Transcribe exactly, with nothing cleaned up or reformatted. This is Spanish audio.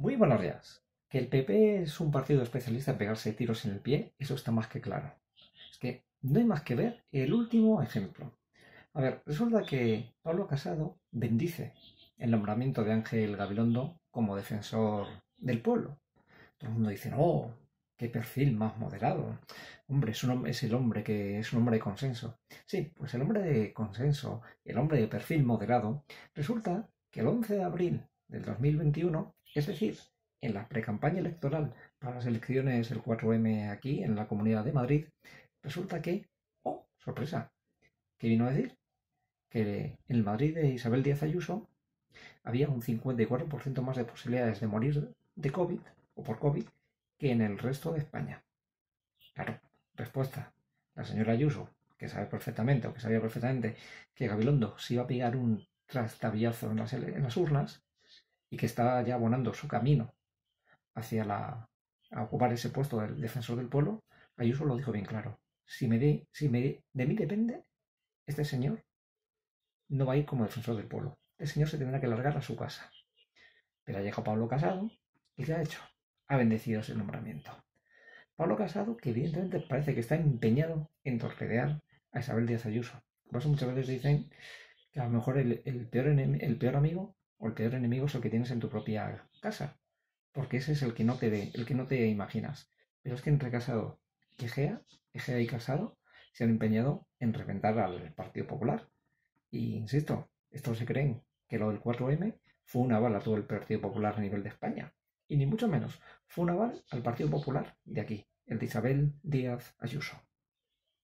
Muy buenos días. Que el P P es un partido especialista en pegarse tiros en el pie, eso está más que claro. Es que no hay más que ver el último ejemplo. A ver, resulta que Pablo Casado bendice el nombramiento de Ángel Gabilondo como defensor del pueblo. Todo el mundo dice, oh, qué perfil más moderado. Hombre, es, un, es el hombre que es un hombre de consenso. Sí, pues el hombre de consenso, el hombre de perfil moderado, resulta que el once de abril del dos mil veintiuno, es decir, en la precampaña electoral para las elecciones del cuatro eme aquí en la Comunidad de Madrid, resulta que, oh, sorpresa, ¿qué vino a decir? Que en el Madrid de Isabel Díaz Ayuso había un cincuenta y cuatro por ciento más de posibilidades de morir de COVID o por COVID que en el resto de España. Claro, respuesta. La señora Ayuso, que sabe perfectamente o que sabía perfectamente que Gabilondo se iba a pegar un trastabillazo en las, en las urnas y que estaba ya abonando su camino hacia la, a ocupar ese puesto del defensor del pueblo, Ayuso lo dijo bien claro. Si, me de, si me, de mí depende, este señor no va a ir como defensor del pueblo. El señor se tendrá que largar a su casa. Pero ha llegado Pablo Casado y ¿qué ha hecho? Ha bendecido ese nombramiento. Pablo Casado, que evidentemente parece que está empeñado en torpedear a Isabel Díaz Ayuso. Por eso muchas veces dicen que a lo mejor el, el, peor el peor amigo o el peor enemigo es el que tienes en tu propia casa. Porque ese es el que no te ve, el que no te imaginas. Pero es que entre Casado y Egea, Egea y Casado, se han empeñado en reventar al Partido Popular. Y insisto, estos se creen que lo del cuatro eme fue una bala a todo el Partido Popular a nivel de España. Y ni mucho menos, fue una bala al Partido Popular de aquí, el de Isabel Díaz Ayuso.